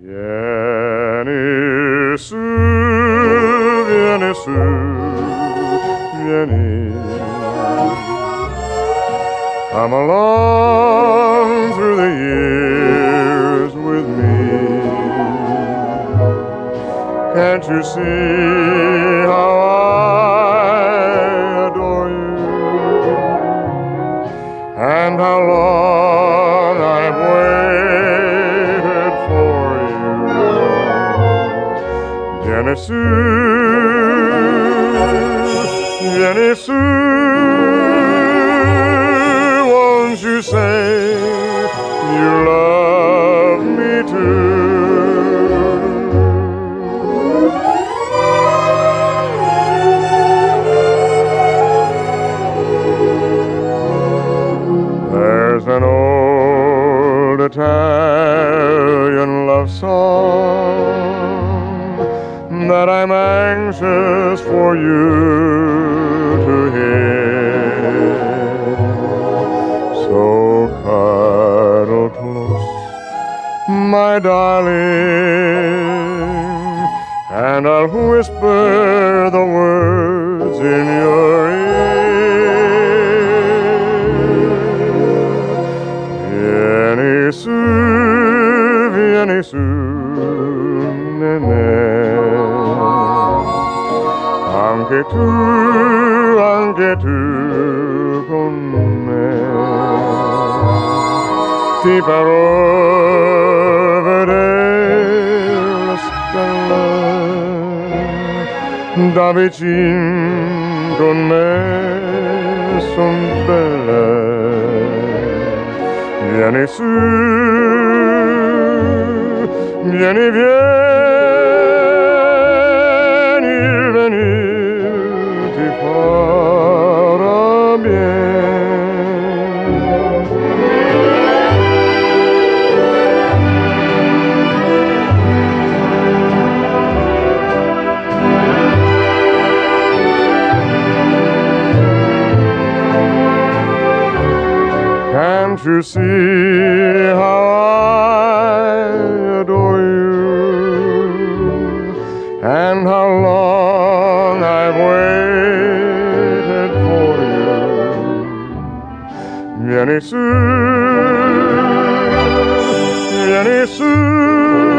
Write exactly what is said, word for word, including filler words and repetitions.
Vieni su, vieni su, vieni. Come along through the years with me. Can't you see how I adore you and how long I've waited for you? Vieni su, vieni su. Won't you say you love me too? There's an old Italian love song that I'm anxious for you to hear. So cuddle close, my darling, and I'll whisper the words in your ear. Vieni su, vieni su, nene. Anche tu, anche tu con me. Ti farò vedere le stelle da vicin con me son belle. Vieni su, vieni, vieni, il venir ti farà bien. Can't you see how I adore you and how long I've waited for you? Vieni su, vieni su.